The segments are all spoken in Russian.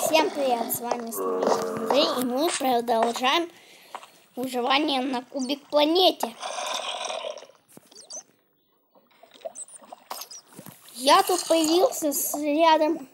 Всем привет, с вами снова Андрей, и мы продолжаем выживание на Кубик планете. Я тут появился рядом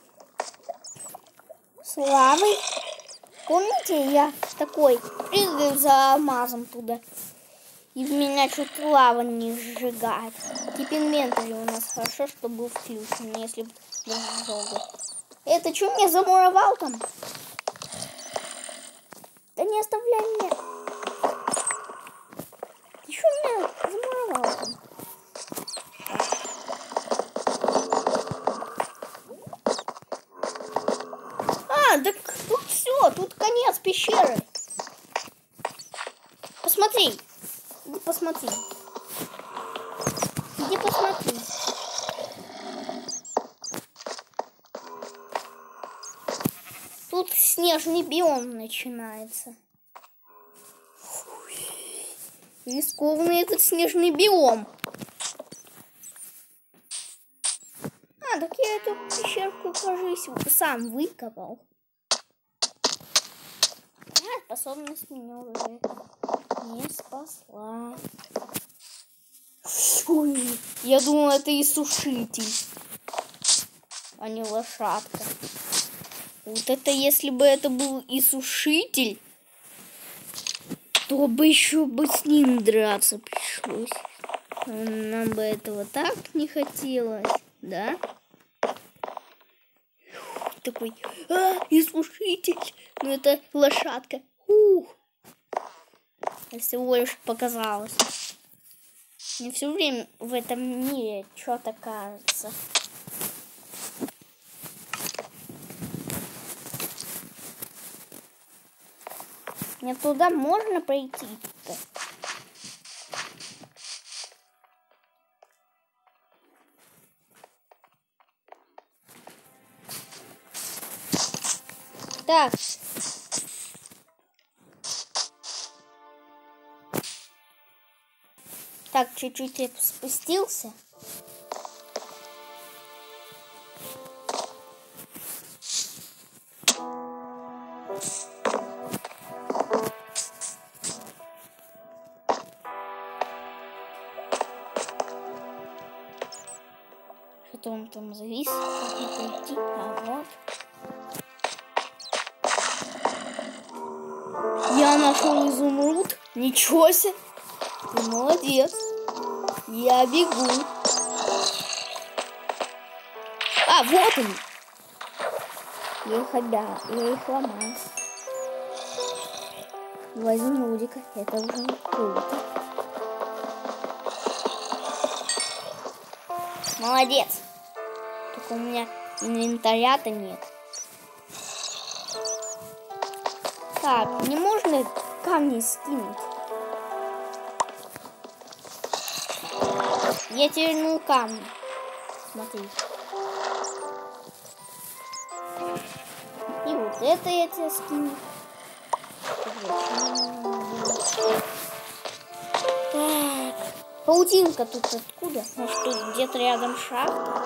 с лавой. Помните, я такой прыгаю за алмазом туда, и в меня чуть лава не сжигает. Тип инвентарь у нас хорошо, что был включен, если бы долго. Это что мне замуровал там? Да не оставляй меня. Ты что меня замуровал там? А, так тут все, тут конец пещеры. Посмотри. Иди посмотри. Иди посмотри. Тут снежный биом начинается. Рискованный этот снежный биом. А, так я эту пещерку, кажись, сам выкопал. А, способность меня уже не спасла. Ой, я думал, это иссушитель, а не лошадка. Вот это если бы это был иссушитель, то бы еще бы с ним драться пришлось. Нам бы этого так не хотелось, да? Такой, иссушитель, ну это лошадка. Всего лишь показалось. Мне все время в этом мире что-то кажется. Мне туда можно пройти-то? Так. Так, чуть-чуть я спустился. Что-то он там завис. А вот. Я нашел изумруд. Ничего себе. Ты молодец. Я бегу. А, вот они. Я их ломаю. Два изумрудика. Это уже круто. Молодец. Только у меня инвентаря-то нет. Так, не можно камни скинуть? Я тернул камни. Смотри. И вот это я тебе скину. Так. Паутинка тут откуда? Может, тут где-то рядом шахта?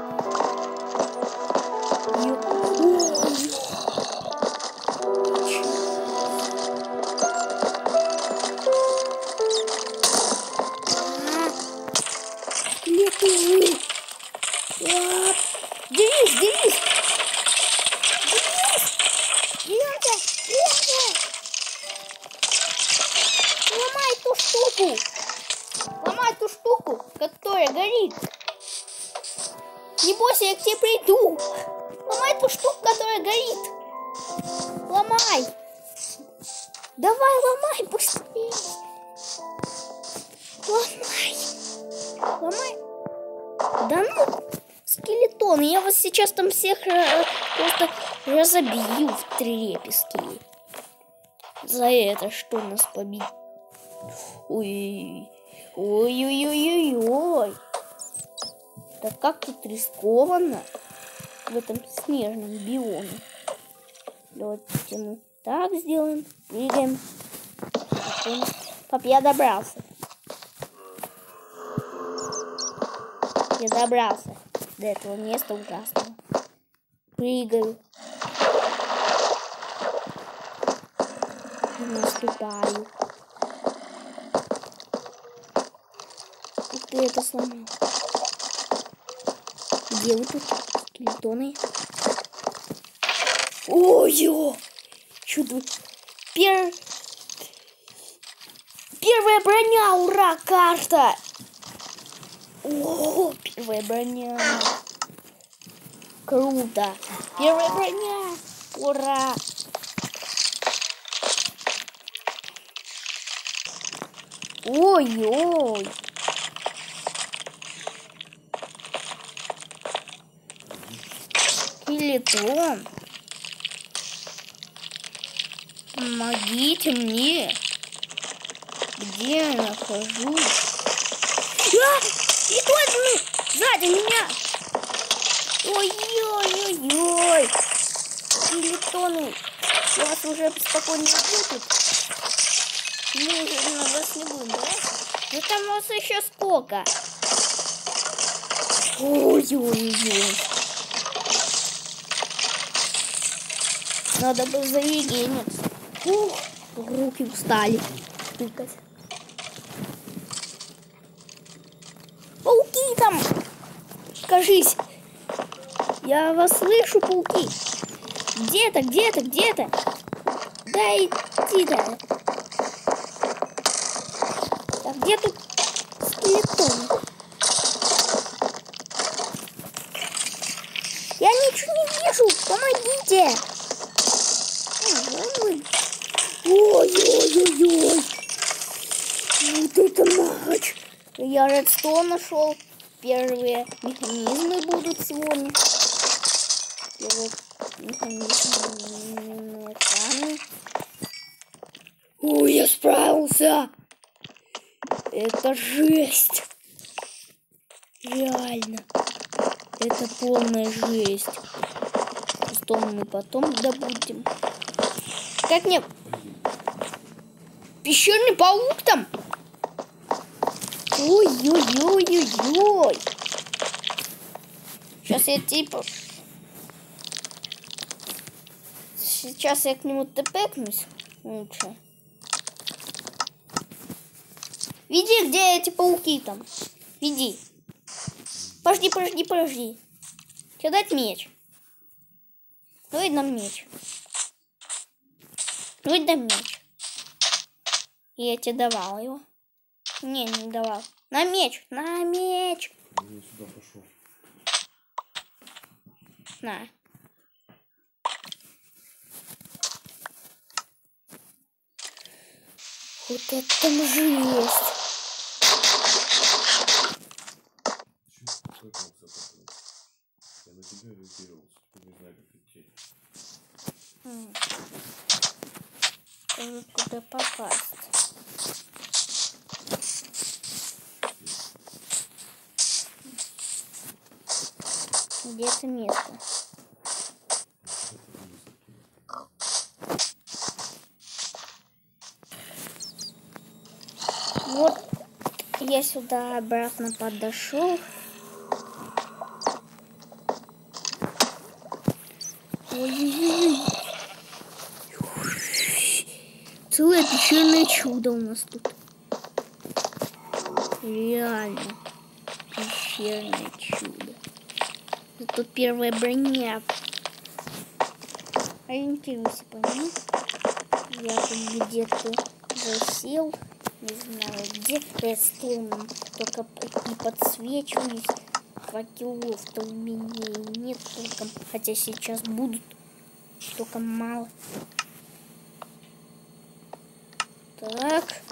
Делись! Ломай ту штуку, которая горит. Не бойся, я к тебе приду. Ломай ту штуку, которая горит. Ломай. Давай, ломай быстрее. Ломай. Да ну, скелетоны, я вас сейчас там всех просто разобью в трепески. За это что нас побить? Ой. Да как тут рискованно в этом снежном биоме. Давайте мы так сделаем. Двигаем. Пап, я добрался. Я добрался до этого места ужасного. Прыгаю. наступаю. Ух ты, это сломал. Где вы тут, скелетоны? Ой-ё! Чудо. Первая броня, ура, карта! О, первая броня. Круто. Первая броня. Ура. Ой-ой. Скелетон. Помогите мне. Где я нахожусь? И точно! Сзади меня! Ой-ой-ой-ой! Скелетоны! Я вас уже спокойно тут. Мы уже на вас не будем, да? Да там у вас еще сколько? Ой-ой-ой! Надо бы зарегениться. Ух, руки устали тыкать. Пауки там! Кажись! Я вас слышу, пауки! Где-то, где-то, где-то! Да иди-то! А где тут скелетон? Я ничего не вижу! Помогите! Ой-ой-ой-ой! Вот это матч! Я редстоун нашел. Первые механизмы будут сегодня. Первые механизмы камни. Ой, я справился! Это жесть! Реально. Это полная жесть. Что мы потом добудем? Как мне... Пещерный паук там? Ой-ой-ой-ой-ой. Сейчас я типа... Сейчас я к нему тпкнусь лучше. Веди, где эти пауки там? Веди. Подожди, подожди, подожди. Тебе дать меч? Давай нам меч. Давай дам меч. Я тебе давал его. Не давал. На меч, на меч. Я сюда пошел. На. Вот это там жесть. Я на тебя ориентировался, чтобы не знали, как идти. Куда попасть? Где это место? Вот я сюда обратно подошел. Ой-ой-ой. Целое пещерное чудо у нас тут. Реально. Пещерное чудо. Тут первая броня. Ориентируйся по нему. Я тут где-то засел. Не знаю где. Редстоуном только не подсвечиваюсь. Факелов-то у меня и нет толком. Хотя сейчас будут. Только мало. Так.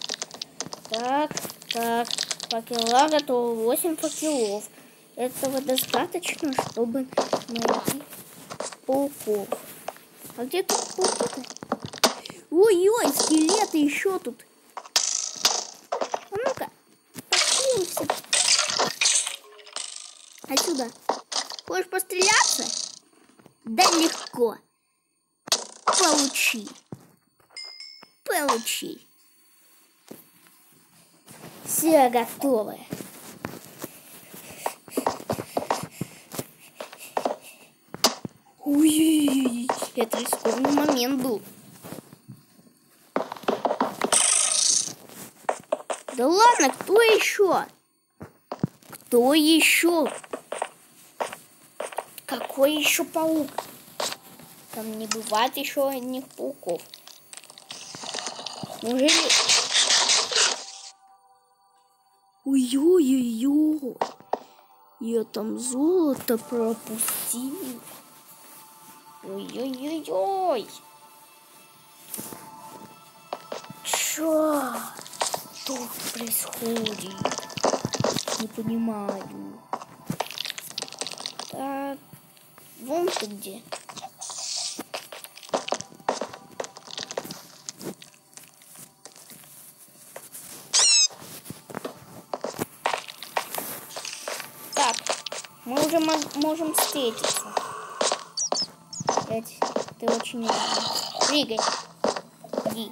Факела готово. 8 факелов. Этого достаточно, чтобы найти пауков. А где тут пауки-то? Ой-ой, скелеты еще тут. А ну-ка, пошли. Отсюда. Хочешь постреляться? Да легко. Получи. Все готово. Ой, это рискованный момент был. Да ладно, кто еще? Кто еще? Какой еще паук? Там не бывает еще одних пауков. Неужели... Ой-ой-ой-ой. Я там золото пропустил. Ой-ой-ой-ой. Что тут происходит? Не понимаю. Так, вон ты где. Так, мы уже можем встретиться. Ты очень важный. Прыгай. Иди.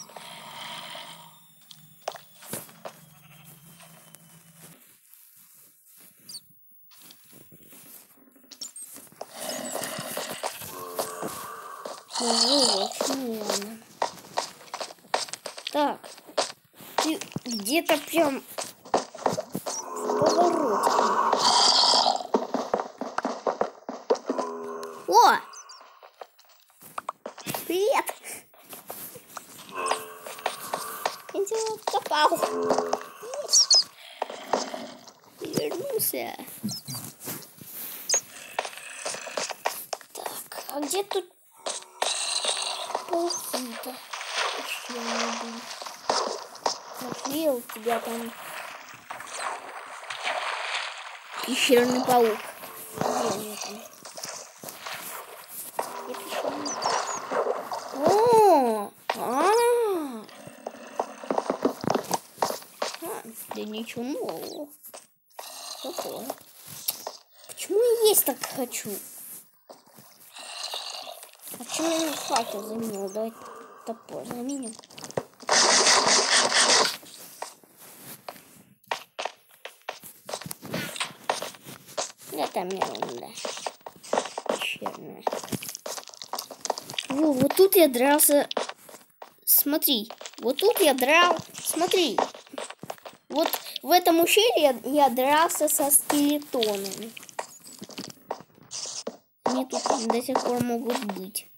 Очень. Так, ты где-то прям в повороте. О! Привет! Я тебя откопал. И вернулся. Так, а где тут пауки-то? Нашли у тебя там пещерный паук. О, да ничего нового. Такое. Почему я есть так хочу? А почему я факел заменил? Давай топор заменим. Это ерунда. Пещерная. Во, вот тут я дрался. Смотри, вот тут я драл. Смотри. Вот в этом ущелье я дрался со скелетонами. Они тут до сих пор могут быть.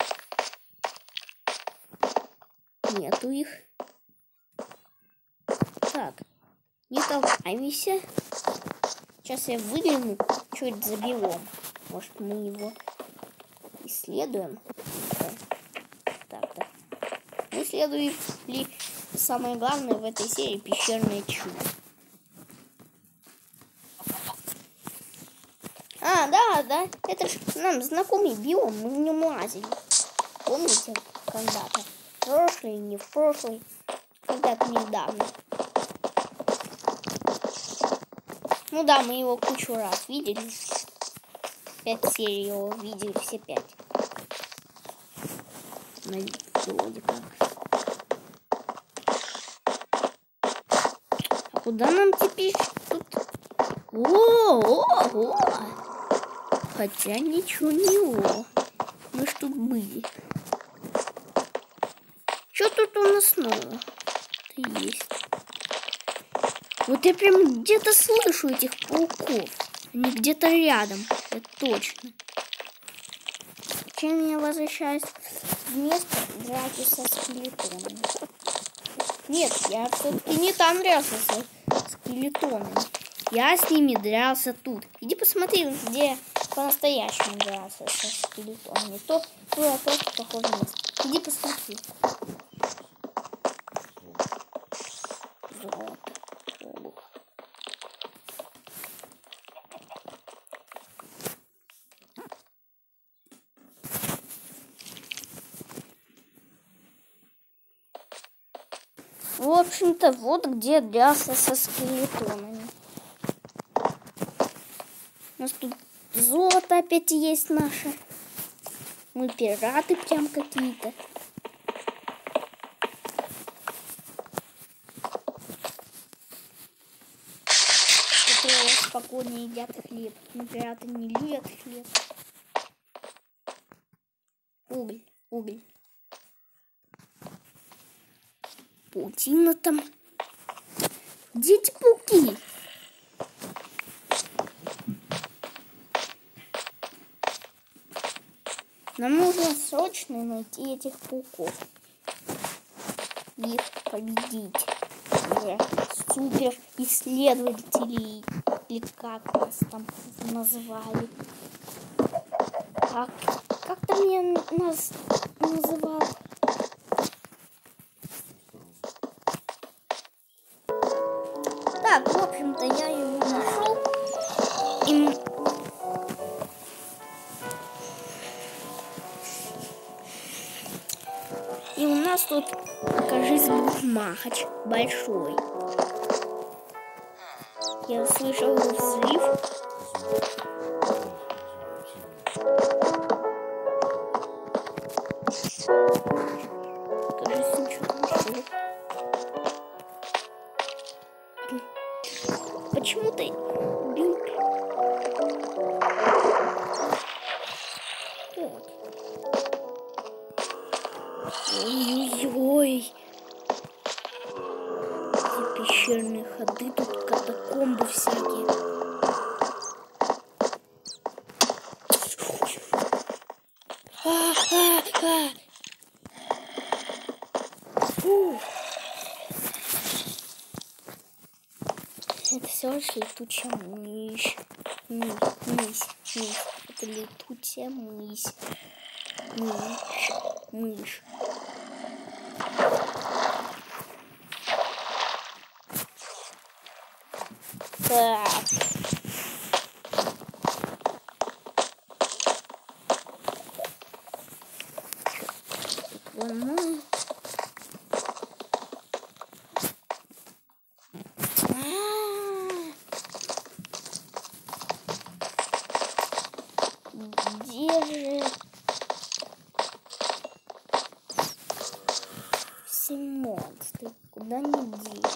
Нету их. Так, не толкаемся. Сейчас я выгляну, что это за биом. Может, мы его исследуем? Так. Мы исследуем ли самое главное в этой серии пещерное чудо? А, да. Это ж нам знакомый биом, мы в нем лазили. Помните, когда-то? В прошлый, не в прошлый. Когда-то недавно. Ну да, мы его кучу раз видели. 5 серий его видели, все 5. Вроде как. А куда нам теперь тут? О! Хотя ничего не о. Мы ж тут были. Что тут у нас снова? Это есть. Вот я прям где-то слышу этих пауков. Они где-то рядом. Это точно. Чем я возвращаюсь в место драки со скелетонами? Нет, я все-таки не там дрался со скелетонами. Я с ними дрался тут. Иди посмотри, где по-настоящему дрался со скелетонами. То было просто похоже место. Иди посмотри. Золото. В общем-то, вот где дрался со скелетонами. У нас тут золото опять есть наше. Мы пираты прям какие-то. Которые спокойно едят хлеб. Но пираты не любят хлеб. Уголь. Паутина там. Где эти пауки? Нам нужно срочно найти этих пауков. Их победить. Супер исследователи. Или как нас там назвали. Как там я нас называл? Так, в общем-то, я его нашел. И у нас тут, кажется, бухмахач большой. Я слышал взрыв. Кажется, ничего нашел. Почему ты... Ой-ой-ой. Эти пещерные ходы, тут катакомбы всякие. Фу. Это все лишь летучая мышь. Мышь. Это летучая мышь. Мышь. Так. Где же все монстры? Куда они делись?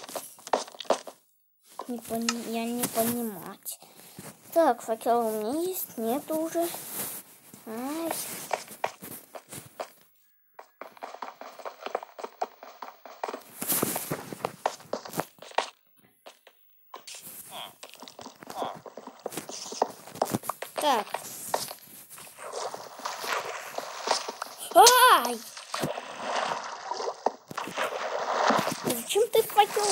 Я не понимать. Так, факел у меня есть, нет уже. Ай. Так. Ай! Зачем ты факел?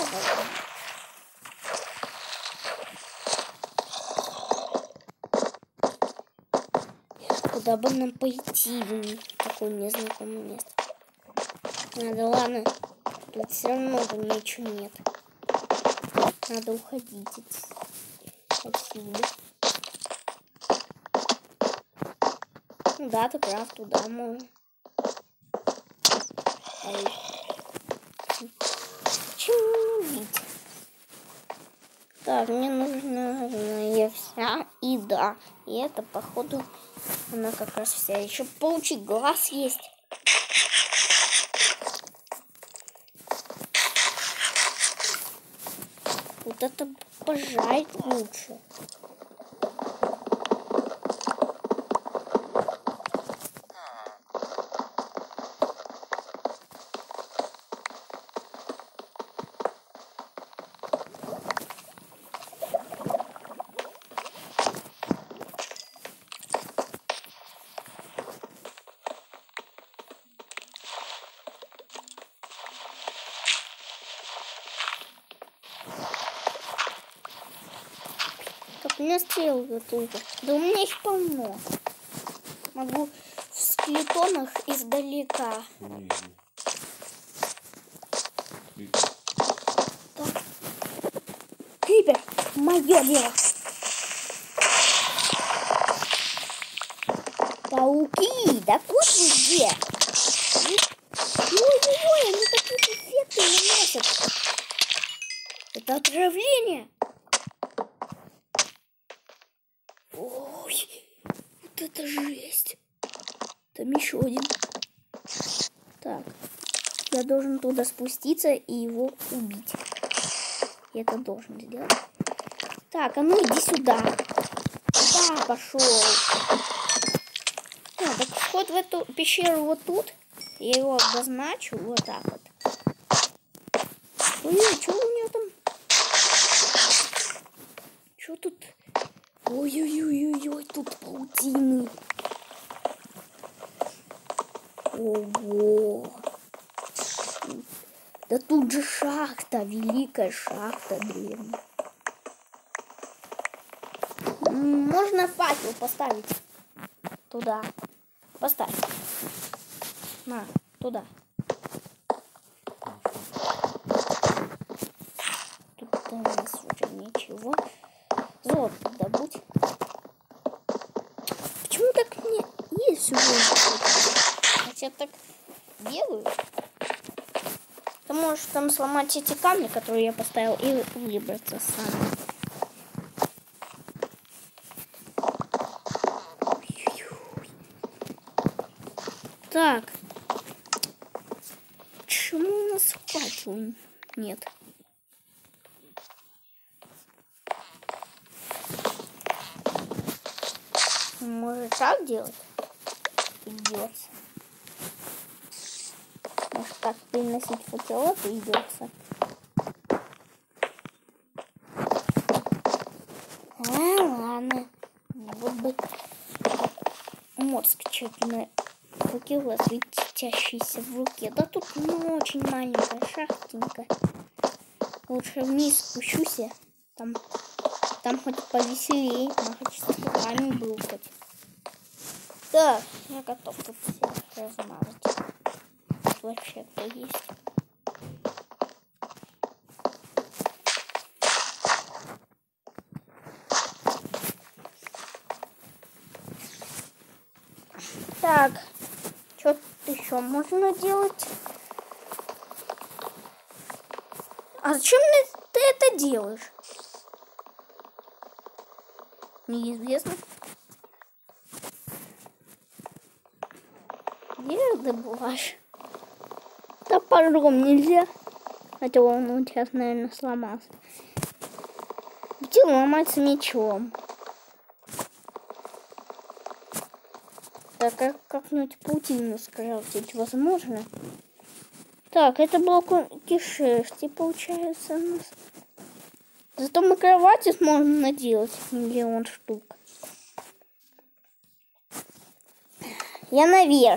Куда бы нам пойти в такое незнакомое место? Надо, ладно. Тут все равно ничего нет. Надо уходить отсюда. Ну да, ты прав, туда можно. Чего не убить? Так, мне нужна вся еда. И это, походу, она как раз вся. Еще паучий глаз есть. Вот это пожарить лучше. У меня стрелы только. Да у меня их полно. Могу в скелетонах издалека. Так. Крипер, мое дело. Пауки, да вот вы где? Ой-ой-ой, они какие-то эффекты наносят. Это отравление. Ой, вот это жесть. Там еще один. Так, я должен туда спуститься и его убить. Я это должен сделать. Так, а ну иди сюда. Да, пошел. Так вход в эту пещеру вот тут. Я его обозначу вот так вот. Ой, что у него там? Ой-ой-ой-ой, тут паутины. Ого. Да тут же шахта, великая шахта древняя. Можно факел поставить туда. Поставь. На, туда. Тут у нас уже ничего. Золото добудь. Почему так не есть уже? Хотя так делаю. Ты можешь там сломать эти камни, которые я поставил, и выбраться сам. Так. Почему у нас факела нет? Может так делать? Придется. Может так переносить факела придется. Ладно. Вот бы мод скачать на факела, светящийся в руке. Да тут очень маленькая шахтенька. Лучше вниз спущусь. Там хоть повеселее, но хоть с руками был хоть. Да, я готов тут всех размазать. Тут вообще кто есть. Так, что тут еще можно делать? А зачем ты это делаешь? Неизвестно. Где добываешь? Топором нельзя. Хотя он у тебя, наверное, сломался. Где ломаться мечом? Так, как-нибудь паутину скрафтить возможно? Так, это блоки шерсти, получается, у нас. Зато мы кровати сможем наделать 1 000 000 штук. Я наверх.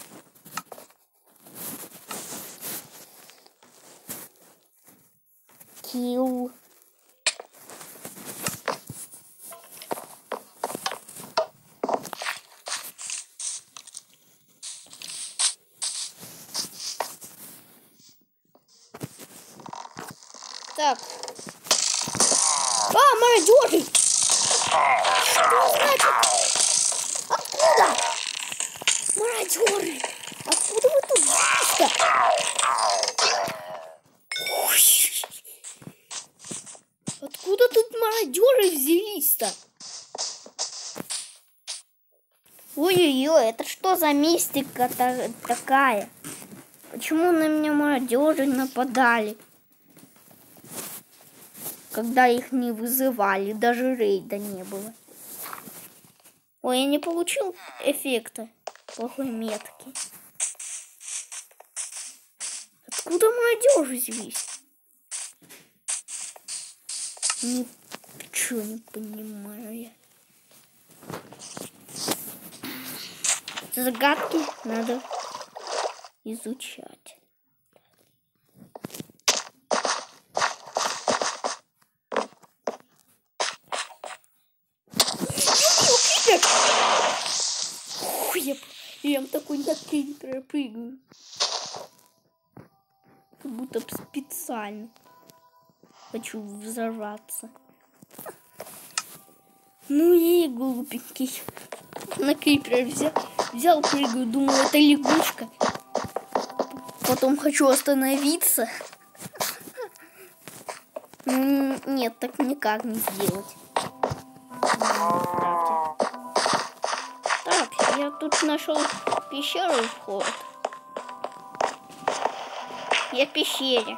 Килл. Так. А, мародеры! Что значит? Откуда? Мародеры! Откуда вы тут взялись-то? Откуда тут мародеры взялись-то? Ой-ой-ой, это что за мистика такая? Почему на меня мародеры нападали? Когда их не вызывали, даже рейда не было. Ой, я не получил эффекта плохой метки. Откуда молодежь здесь? Ничего не понимаю я. Загадки надо изучать. Я такой на крипера прыгаю. Как будто специально хочу взорваться. Ну и глупенький. На крипера взял, прыгаю, думал, это лягушка. Потом хочу остановиться. Нет, так никак не сделать. Так, я тут нашел пещеру и вход. Я в пещере.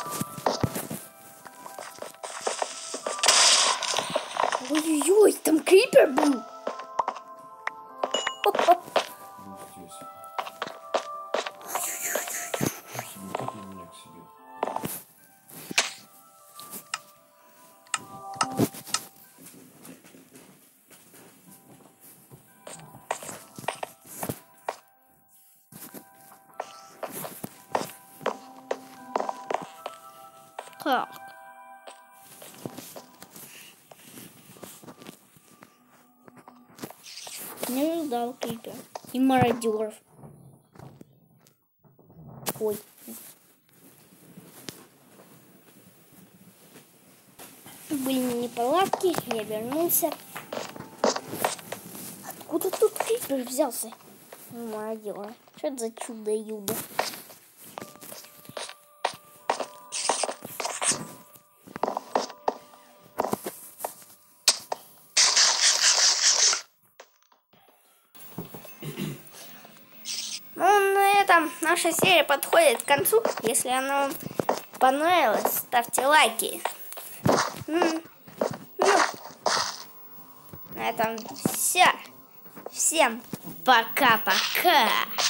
Ой-ой-ой, там крипер был. Как? Не ждал крипер. И мародеров. Ой. Были неполадки, я вернулся. Откуда тут крипер взялся? Мародера. Что это за чудо-юдо? Ну, на этом наша серия подходит к концу. Если она вам понравилась, ставьте лайки. Ну, на этом все. Всем пока-пока.